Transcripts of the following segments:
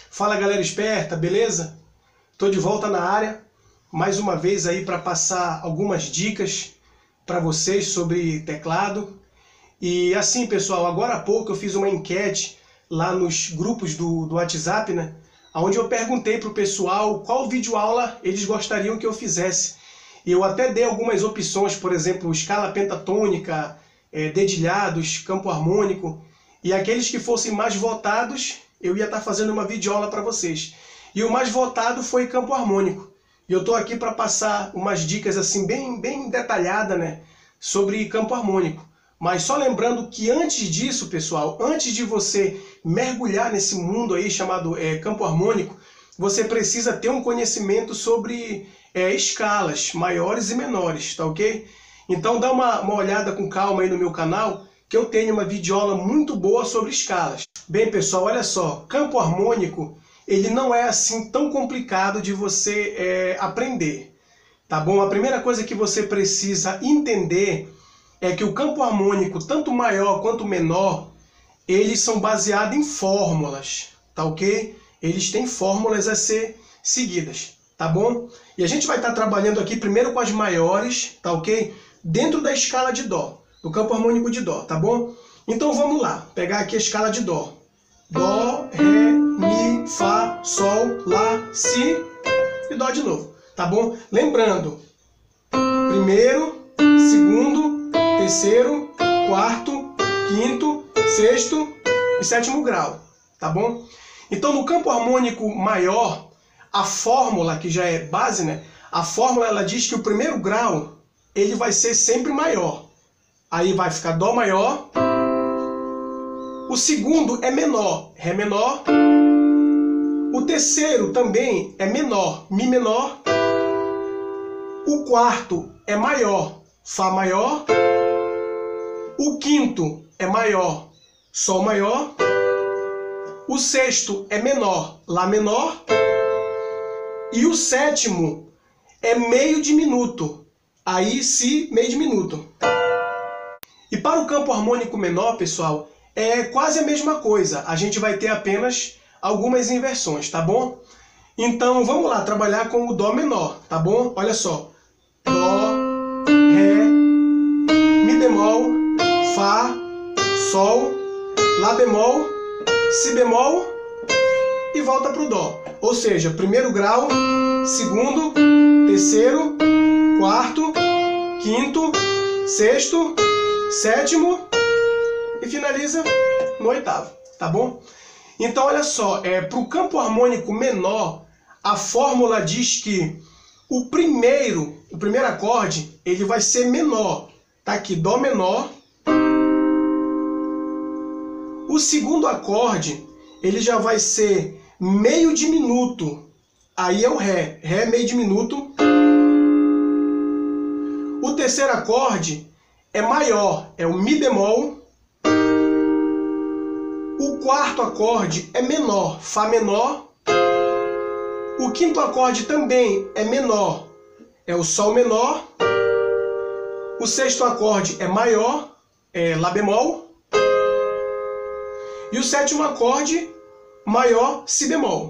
Fala galera esperta, beleza? Tô de volta na área, mais uma vez aí para passar algumas dicas para vocês sobre teclado. E assim pessoal, agora há pouco eu fiz uma enquete lá nos grupos do WhatsApp, né? Onde eu perguntei pro pessoal qual videoaula eles gostariam que eu fizesse. E eu até dei algumas opções, por exemplo, escala pentatônica, dedilhados, campo harmônico. E aqueles que fossem mais votados, eu ia estar fazendo uma videoaula para vocês. E o mais votado foi campo harmônico. E eu estou aqui para passar umas dicas assim bem detalhadas, né, sobre campo harmônico. Mas só lembrando que antes disso, pessoal, antes de você mergulhar nesse mundo aí chamado campo harmônico, você precisa ter um conhecimento sobre escalas maiores e menores, tá ok? Então dá uma olhada com calma aí no meu canal, que eu tenho uma videoaula muito boa sobre escalas. Bem pessoal, olha só, campo harmônico, ele não é assim tão complicado de você aprender, tá bom? A primeira coisa que você precisa entender é que o campo harmônico, tanto maior quanto menor, eles são baseados em fórmulas, tá ok? Eles têm fórmulas a ser seguidas, tá bom? E a gente vai estar trabalhando aqui primeiro com as maiores, tá ok? Dentro da escala de Dó, do campo harmônico de Dó, tá bom? Então vamos lá, pegar aqui a escala de Dó. Dó, Ré, Mi, Fá, Sol, Lá, Si e Dó de novo, tá bom? Lembrando, primeiro, segundo, terceiro, quarto, quinto, sexto e sétimo grau, tá bom? Então no campo harmônico maior, a fórmula, que já é base, né? A fórmula ela diz que o primeiro grau ele vai ser sempre maior. Aí vai ficar Dó maior. O segundo é menor, Ré menor. O terceiro também é menor, Mi menor. O quarto é maior, Fá maior. O quinto é maior, Sol maior. O sexto é menor, Lá menor. E o sétimo é meio diminuto, aí Si meio diminuto. E para o campo harmônico menor, pessoal, é quase a mesma coisa. A gente vai ter apenas algumas inversões, tá bom? Então vamos lá trabalhar com o Dó menor, tá bom? Olha só. Dó, Ré, Mi bemol, Fá, Sol, Lá bemol, Si bemol e volta para o Dó. Ou seja, primeiro grau, segundo, terceiro, quarto, quinto, sexto, sétimo e finaliza no oitavo, tá bom? Então olha só, para o campo harmônico menor, a fórmula diz que o primeiro acorde ele vai ser menor, tá aqui, Dó menor. O segundo acorde ele já vai ser meio diminuto, aí é o Ré, Ré meio diminuto. O terceiro acorde é maior, é o Mi bemol. O quarto acorde é menor, Fá menor. O quinto acorde também é menor, é o Sol menor. O sexto acorde é maior, é Lá bemol. E o sétimo acorde maior, Si bemol.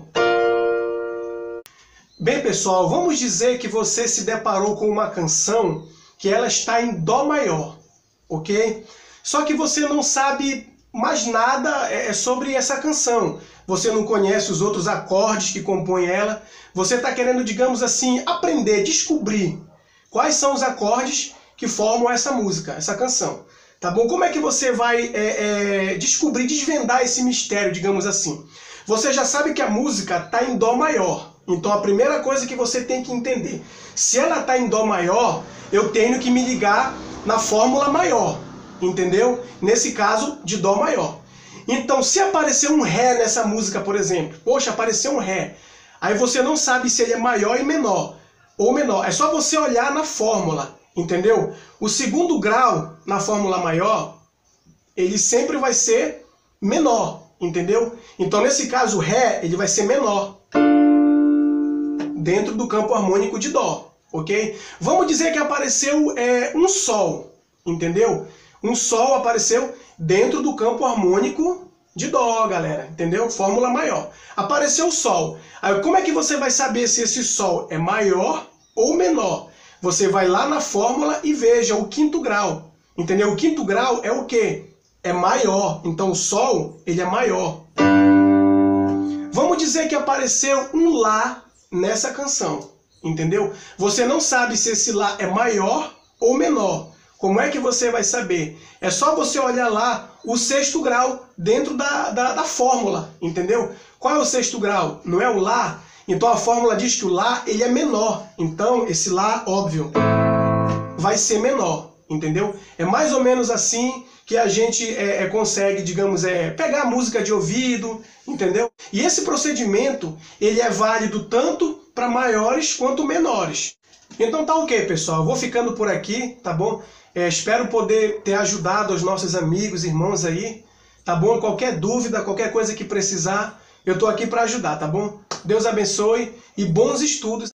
Bem pessoal, vamos dizer que você se deparou com uma canção que ela está em Dó maior, ok? Só que você não sabe mais nada sobre essa canção. Você não conhece os outros acordes que compõem ela. Você está querendo, digamos assim, aprender, descobrir quais são os acordes que formam essa música, essa canção. Tá bom? Como é que você vai descobrir, desvendar esse mistério, digamos assim? Você já sabe que a música está em Dó maior. Então a primeira coisa que você tem que entender, se ela está em Dó maior, eu tenho que me ligar na fórmula maior, entendeu? Nesse caso, de Dó maior. Então, se aparecer um Ré nessa música, por exemplo, poxa, apareceu um Ré, aí você não sabe se ele é maior e menor, ou menor. É só você olhar na fórmula, entendeu? O segundo grau na fórmula maior, ele sempre vai ser menor, entendeu? Então, nesse caso, o Ré, ele vai ser menor, dentro do campo harmônico de Dó, ok? Vamos dizer que apareceu um Sol, entendeu? Um Sol apareceu dentro do campo harmônico de Dó, galera, entendeu? Fórmula maior. Apareceu o Sol. Aí como é que você vai saber se esse Sol é maior ou menor? Você vai lá na fórmula e veja o quinto grau, entendeu? O quinto grau é o quê? É maior, então o Sol, ele é maior. Vamos dizer que apareceu um Lá nessa canção, entendeu? Você não sabe se esse Lá é maior ou menor. Como é que você vai saber? É só você olhar lá o sexto grau dentro da fórmula, entendeu? Qual é o sexto grau? Não é o Lá? Então a fórmula diz que o Lá ele é menor. Então esse Lá, óbvio, vai ser menor, entendeu? É mais ou menos assim que a gente consegue, digamos, pegar a música de ouvido, entendeu? E esse procedimento, ele é válido tanto para maiores quanto menores. Então tá ok, pessoal. Eu vou ficando por aqui, tá bom? Espero poder ter ajudado os nossos amigos, irmãos aí, tá bom? Qualquer dúvida, qualquer coisa que precisar, eu tô aqui para ajudar, tá bom? Deus abençoe e bons estudos.